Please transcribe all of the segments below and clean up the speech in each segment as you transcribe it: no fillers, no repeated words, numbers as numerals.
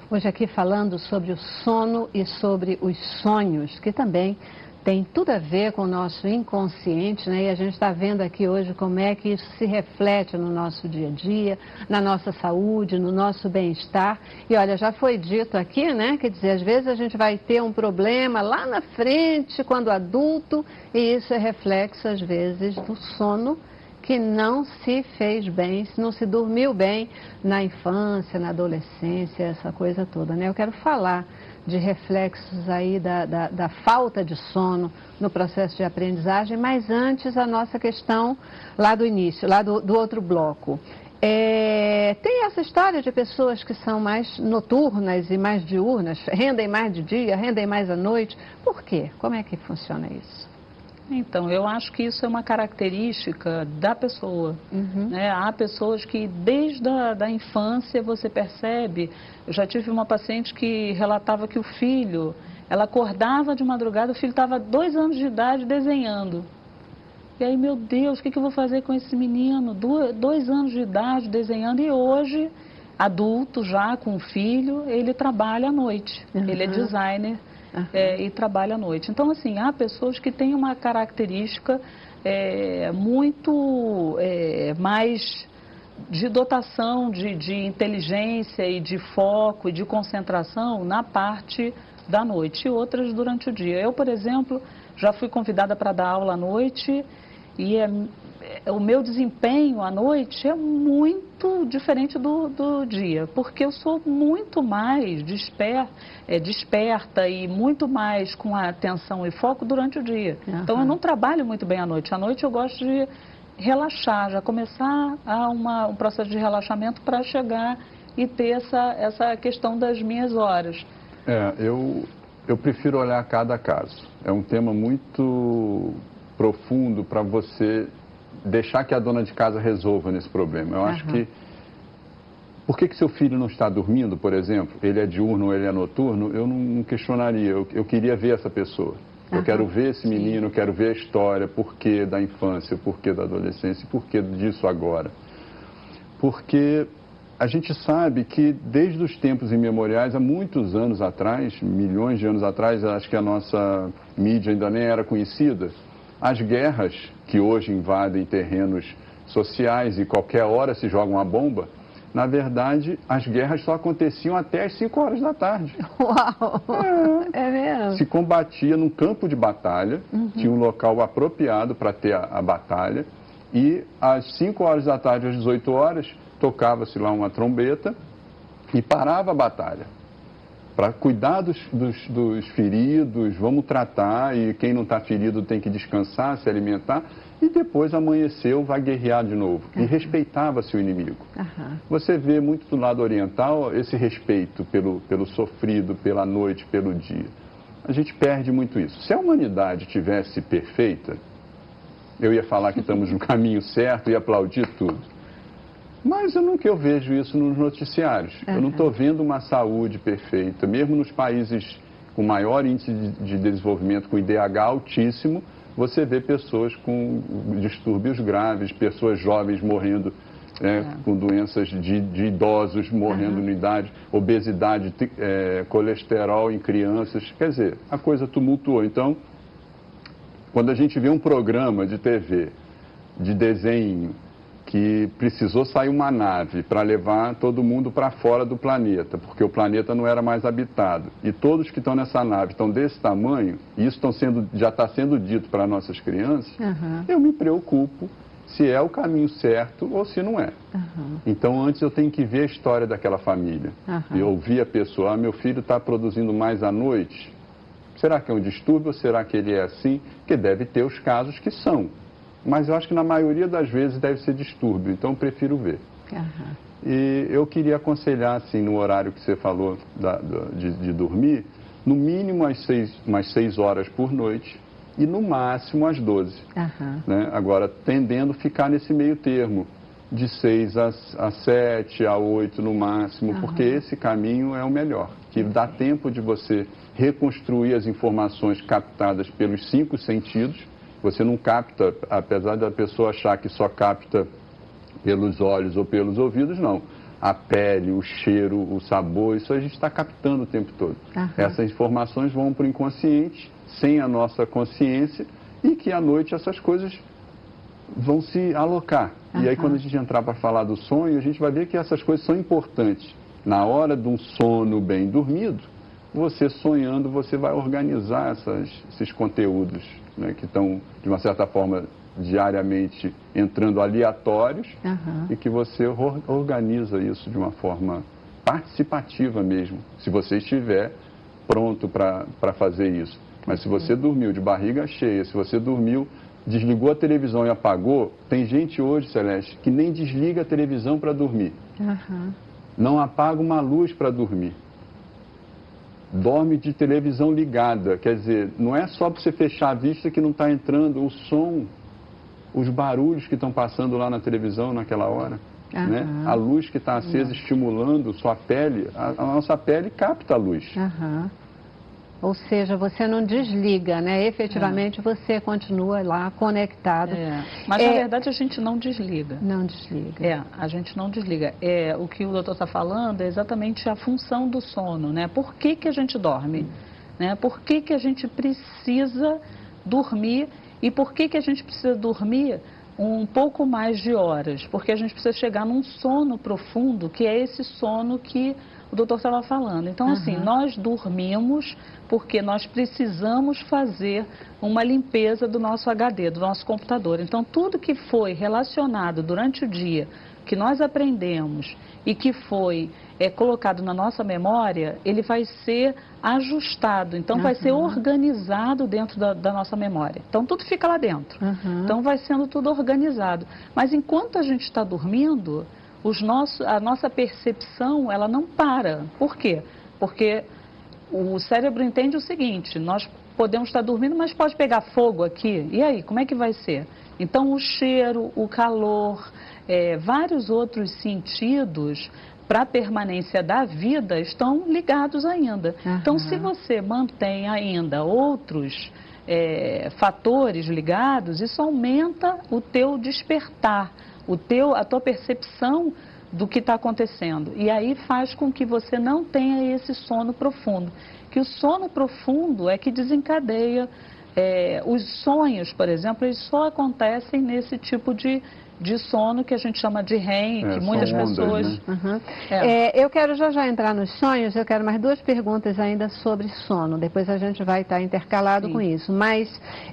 Hoje aqui falando sobre o sono e sobre os sonhos, que também tem tudo a ver com o nosso inconsciente, né? E a gente está vendo aqui hoje como é que isso se reflete no nosso dia a dia, na nossa saúde, no nosso bem-estar. E olha, já foi dito aqui, né? Quer dizer, às vezes a gente vai ter um problema lá na frente, quando adulto, e isso é reflexo, às vezes, do sono que não se fez bem, se não se dormiu bem na infância, na adolescência, essa coisa toda, né? Eu quero falar de reflexos aí da falta de sono no processo de aprendizagem, mas antes a nossa questão lá do início, lá do outro bloco. Tem essa história de pessoas que são mais noturnas e mais diurnas, rendem mais de dia, rendem mais à noite. Por quê? Como é que funciona isso? Então, eu acho que isso é uma característica da pessoa, né? Há pessoas que desde a infância você percebe. Eu já tive uma paciente que relatava que o filho, ela acordava de madrugada, o filho estava 2 anos de idade desenhando. E aí, meu Deus, o que eu vou fazer com esse menino? 2 anos de idade desenhando, e hoje, adulto já com o filho, ele trabalha à noite, ele é designer. E trabalha à noite. Então, assim, há pessoas que têm uma característica muito mais de dotação de inteligência e de foco e de concentração na parte da noite, e outras durante o dia. Eu, por exemplo, já fui convidada para dar aula à noite, e o meu desempenho à noite é muito diferente do dia, porque eu sou muito mais desperta e muito mais com a atenção e foco durante o dia. Então eu não trabalho muito bem à noite. À noite eu gosto de relaxar, já começar um processo de relaxamento para chegar e ter essa questão das minhas horas. Eu prefiro olhar cada caso. É um tema muito profundo para você deixar que a dona de casa resolva nesse problema. Eu acho que... Por que seu filho não está dormindo, por exemplo? Ele é diurno ou ele é noturno? Eu não questionaria. Eu queria ver essa pessoa. Eu quero ver esse menino, eu quero ver a história, por que da infância, por que da adolescência, por que disso agora. Porque a gente sabe que desde os tempos imemoriais, há muitos anos atrás, milhões de anos atrás, acho que a nossa mídia ainda nem era conhecida, as guerras que hoje invadem terrenos sociais e qualquer hora se joga uma bomba, na verdade, as guerras só aconteciam até às 5 horas da tarde. Uau! É mesmo? Se combatia num campo de batalha, tinha um local apropriado para ter a batalha, e às 5 horas da tarde, às 18 horas, tocava-se lá uma trombeta e parava a batalha. Para cuidar dos feridos, vamos tratar, e quem não está ferido tem que descansar, se alimentar, e depois amanheceu, vai guerrear de novo. E respeitava-se o inimigo. Você vê muito do lado oriental esse respeito pelo sofrido, pela noite, pelo dia. A gente perde muito isso. Se a humanidade tivesse perfeita, eu ia falar que estamos no caminho certo e aplaudir tudo. Mas eu vejo isso nos noticiários. Eu não estou vendo uma saúde perfeita. Mesmo nos países com maior índice de desenvolvimento, com IDH altíssimo, você vê pessoas com distúrbios graves, pessoas jovens morrendo com doenças de idosos morrendo na idade, obesidade, colesterol em crianças. Quer dizer, a coisa tumultuou. Então, quando a gente vê um programa de TV, de desenho, que precisou sair uma nave para levar todo mundo para fora do planeta, porque o planeta não era mais habitado. E todos que estão nessa nave estão desse tamanho, e isso já está sendo dito para nossas crianças, eu me preocupo se é o caminho certo ou se não é. Então, antes eu tenho que ver a história daquela família. E ouvir a pessoa, meu filho está produzindo mais à noite. Será que é um distúrbio ou será que ele é assim? Que deve ter os casos que são. Mas eu acho que na maioria das vezes deve ser distúrbio, então eu prefiro ver. E eu queria aconselhar, assim, no horário que você falou de dormir, no mínimo umas 6 horas por noite e no máximo às 12. Né? Agora, tendendo a ficar nesse meio termo, de 6 a 7, a 8 no máximo, porque esse caminho é o melhor, que dá tempo de você reconstruir as informações captadas pelos 5 sentidos. Você não capta, apesar da pessoa achar que só capta pelos olhos ou pelos ouvidos, não. a pele, o cheiro, o sabor, isso a gente está captando o tempo todo. Essas informações vão para o inconsciente, sem a nossa consciência, e que à noite essas coisas vão se alocar. E aí quando a gente entrar para falar do sonho, a gente vai ver que essas coisas são importantes. Na hora de um sono bem dormido, você sonhando, você vai organizar esses conteúdos, né, que estão, de uma certa forma, diariamente entrando aleatórios, e que você organiza isso de uma forma participativa mesmo, se você estiver pronto para fazer isso. Mas se você dormiu de barriga cheia, se você dormiu, desligou a televisão e apagou, tem gente hoje, Celeste, que nem desliga a televisão para dormir. Não apaga uma luz para dormir. Dorme de televisão ligada, quer dizer, não é só para você fechar a vista que não está entrando o som, os barulhos que estão passando lá na televisão naquela hora, né? A luz que está acesa estimulando sua pele, a nossa pele capta a luz. Ou seja, você não desliga, né? Efetivamente você continua lá conectado. Mas na verdade a gente não desliga. Não desliga. A gente não desliga. O que o doutor está falando é exatamente a função do sono, né? Por que que a gente dorme? Né? Por que que a gente precisa dormir e por que que a gente precisa dormir um pouco mais de horas? Porque a gente precisa chegar num sono profundo, que é esse sono que o doutor estava falando. Então, assim, nós dormimos porque nós precisamos fazer uma limpeza do nosso HD, do nosso computador. Então, tudo que foi relacionado durante o dia, que nós aprendemos e que foi colocado na nossa memória, ele vai ser ajustado, então vai ser organizado dentro da nossa memória. Então, tudo fica lá dentro. Então, vai sendo tudo organizado. Mas enquanto a gente está dormindo, a nossa percepção, ela não para. Por quê? Porque o cérebro entende o seguinte: nós podemos estar dormindo, mas pode pegar fogo aqui. E aí, como é que vai ser? Então, o cheiro, o calor, vários outros sentidos para a permanência da vida estão ligados ainda. Então, se você mantém ainda outros fatores ligados, isso aumenta o teu despertar, a tua percepção do que está acontecendo. E aí faz com que você não tenha esse sono profundo. Que o sono profundo é que desencadeia os sonhos, por exemplo, eles só acontecem nesse tipo de sono que a gente chama de REM, que muitas pessoas... Né? Eu quero já entrar nos sonhos, eu quero mais duas perguntas ainda sobre sono, depois a gente vai estar intercalado com isso. Mas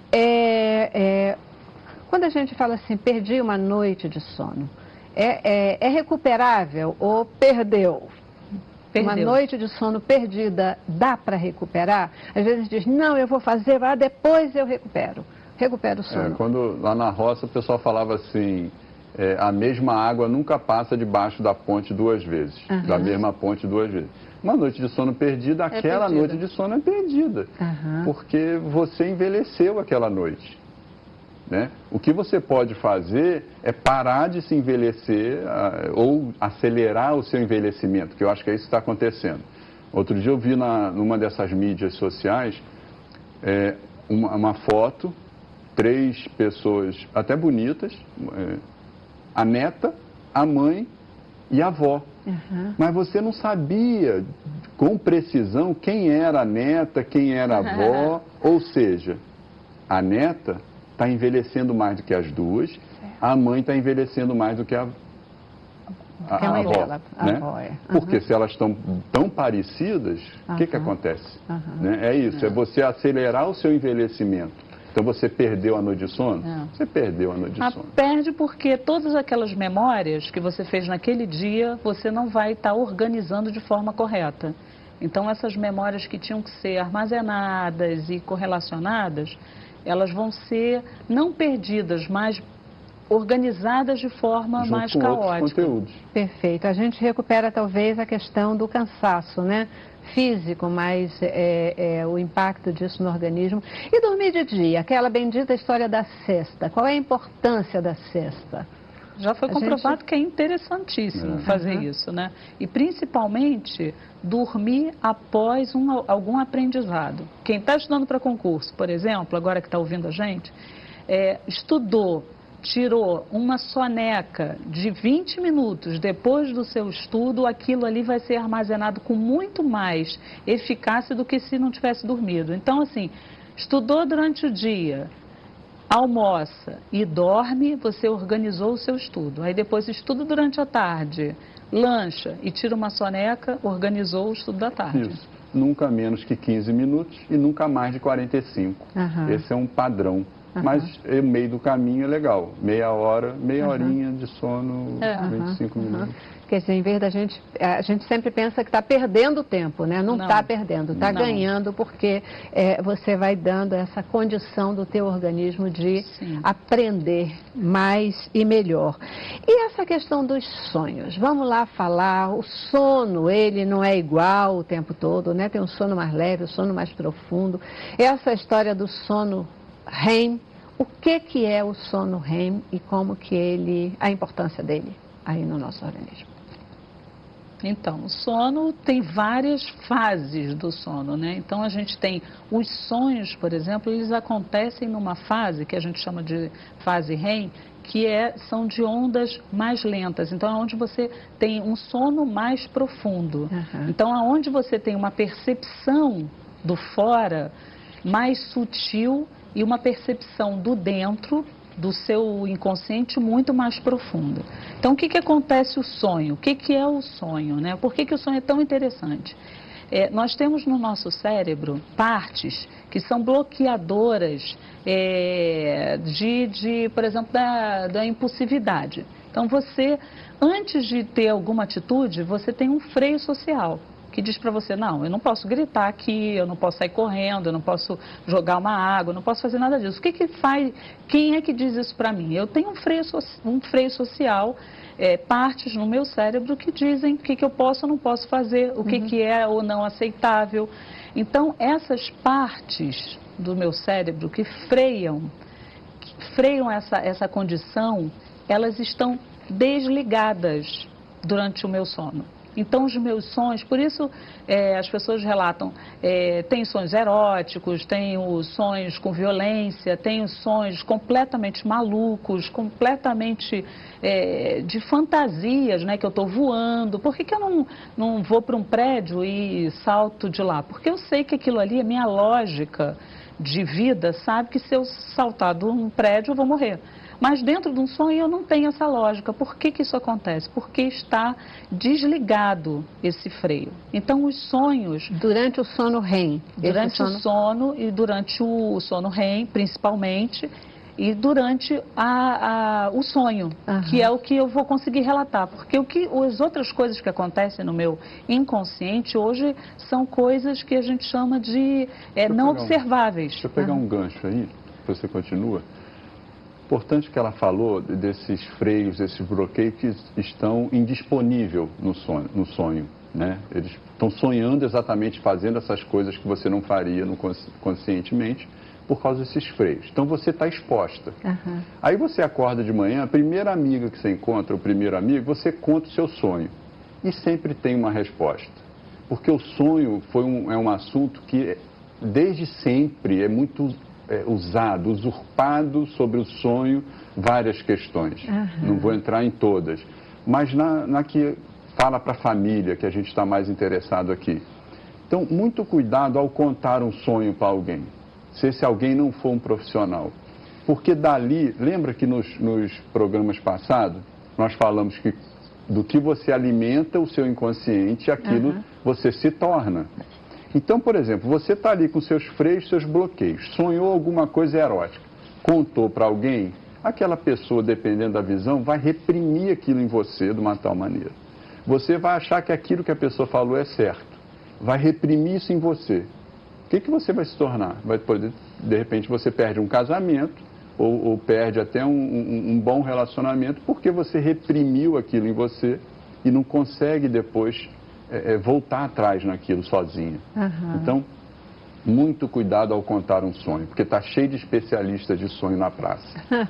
quando a gente fala assim, perdi uma noite de sono, é recuperável ou perdeu? Uma noite de sono perdida, dá para recuperar? Às vezes diz, não, eu vou fazer, depois eu recupero o sono. Quando lá na roça o pessoal falava assim, a mesma água nunca passa debaixo da ponte duas vezes, da mesma ponte duas vezes. Uma noite de sono perdida, aquela noite de sono é perdida, porque você envelheceu aquela noite. Né? O que você pode fazer é parar de se envelhecer ou acelerar o seu envelhecimento, que eu acho que é isso que está acontecendo. Outro dia eu vi numa dessas mídias sociais uma foto, 3 pessoas até bonitas, a neta, a mãe e a avó. Mas você não sabia com precisão quem era a neta, quem era a avó, ou seja, a neta está envelhecendo mais do que as duas, a mãe está envelhecendo mais do que a avó. Dela, né? Porque se elas estão tão parecidas, o que acontece? Né? É isso, é você acelerar o seu envelhecimento. Então você perdeu a noite de sono? Você perdeu a noite de sono. Perde porque todas aquelas memórias que você fez naquele dia, você não vai estar organizando de forma correta. Então essas memórias que tinham que ser armazenadas e correlacionadas, elas vão ser não perdidas, mas organizadas de forma mais caótica. Perfeito. A gente recupera talvez a questão do cansaço, né? Físico, mas o impacto disso no organismo. E dormir de dia, aquela bendita história da siesta. Qual é a importância da siesta? Já foi comprovado que é interessantíssimo fazer isso, né? E principalmente dormir após algum aprendizado. Quem está estudando para concurso, por exemplo, agora que está ouvindo a gente, estudou, tirou uma soneca de 20 minutos depois do seu estudo, aquilo ali vai ser armazenado com muito mais eficácia do que se não tivesse dormido. Então, assim, estudou durante o dia, almoça e dorme, você organizou o seu estudo. Aí depois estuda durante a tarde, lancha e tira uma soneca, organizou o estudo da tarde. Isso. Nunca menos que 15 minutos e nunca mais de 45. Esse é um padrão. Mas o meio do caminho é legal. Meia hora, meia horinha de sono, 25 minutos. Quer dizer, em vez da gente, a gente sempre pensa que está perdendo tempo, né? Não está perdendo, está ganhando, porque você vai dando essa condição do teu organismo de aprender mais e melhor. E essa questão dos sonhos? Vamos lá falar, o sono, ele não é igual o tempo todo, né? Tem um sono mais leve, um sono mais profundo. Essa história do sono REM, o que é o sono REM e como que a importância dele aí no nosso organismo? Então, o sono tem várias fases do sono, né? Então, a gente tem os sonhos, por exemplo, eles acontecem numa fase que a gente chama de fase REM, que são de ondas mais lentas. Então, é onde você tem um sono mais profundo. Então, aonde você tem uma percepção do fora mais sutil e uma percepção do dentro, do seu inconsciente, muito mais profunda. Então, o que acontece o sonho? O que é o sonho, né? Por que o sonho é tão interessante? Nós temos no nosso cérebro partes que são bloqueadoras por exemplo, da impulsividade. Então, você, antes de ter alguma atitude, você tem um freio social que diz para você, não, eu não posso gritar aqui, eu não posso sair correndo, eu não posso jogar uma água, eu não posso fazer nada disso. O que faz? Quem é que diz isso para mim? Eu tenho um freio social, partes no meu cérebro que dizem o que eu posso ou não posso fazer, o que é ou não aceitável. Então, essas partes do meu cérebro que freiam essa condição, elas estão desligadas durante o meu sono. Então, os meus sonhos, por isso as pessoas relatam, tem sonhos eróticos, tem os sonhos com violência, tem os sonhos completamente malucos, completamente de fantasias, né, que eu estou voando. Por que eu não vou para um prédio e salto de lá? Porque eu sei que aquilo ali, a minha lógica de vida, sabe que se eu saltar de um prédio eu vou morrer. Mas dentro de um sonho eu não tenho essa lógica. Por que isso acontece? Porque está desligado esse freio. Então, os sonhos... Durante o sono REM. Durante o sono e durante o sono REM, principalmente, e durante o sonho, que é o que eu vou conseguir relatar. Porque as outras coisas que acontecem no meu inconsciente hoje são coisas que a gente chama de não observáveis. Deixa eu pegar um gancho aí, você continua. Importante que ela falou desses freios, desses bloqueios que estão indisponíveis no sonho, né? Eles estão sonhando exatamente fazendo essas coisas que você não faria conscientemente por causa desses freios. Então você está exposta. Aí você acorda de manhã, a primeira amiga que você encontra, o primeiro amigo, você conta o seu sonho. E sempre tem uma resposta. Porque o sonho é um assunto que desde sempre é muito... usado, usurpado sobre o sonho, várias questões. Não vou entrar em todas. Mas na que fala para a família, que a gente está mais interessado aqui. Então, muito cuidado ao contar um sonho para alguém. Se esse alguém não for um profissional. Porque dali, lembra que nos programas passados, nós falamos que do que você alimenta o seu inconsciente, aquilo você se torna. Então, por exemplo, você está ali com seus freios, seus bloqueios, sonhou alguma coisa erótica, contou para alguém, aquela pessoa, dependendo da visão, vai reprimir aquilo em você de uma tal maneira. Você vai achar que aquilo que a pessoa falou é certo, vai reprimir isso em você. O que você vai se tornar? Vai poder, de repente, você perde um casamento ou perde até um bom relacionamento porque você reprimiu aquilo em você e não consegue depois... voltar atrás naquilo sozinha. Então, muito cuidado ao contar um sonho, porque está cheio de especialistas de sonho na praça.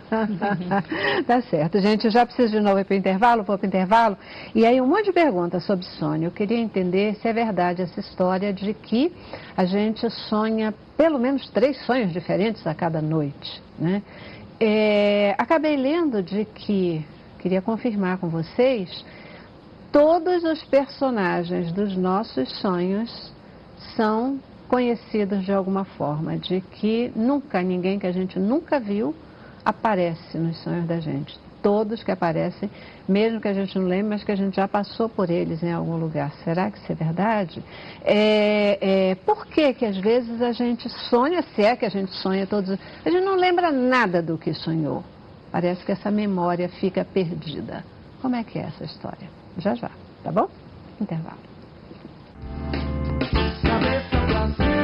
Tá certo, gente, eu já preciso de novo ir para o intervalo, vou para o intervalo. E aí um monte de perguntas sobre sonho. Eu queria entender se é verdade essa história de que a gente sonha pelo menos 3 sonhos diferentes a cada noite, né? Acabei lendo de que, queria confirmar com vocês, todos os personagens dos nossos sonhos são conhecidos de alguma forma, de que nunca, ninguém que a gente nunca viu aparece nos sonhos da gente. Todos que aparecem, mesmo que a gente não lembre, mas que a gente já passou por eles em algum lugar. Será que isso é verdade? Por que que às vezes a gente sonha, se é que a gente sonha todos... A gente não lembra nada do que sonhou. Parece que essa memória fica perdida. Como é que é essa história? Já, tá bom? Intervalo. Cabeça pra cima.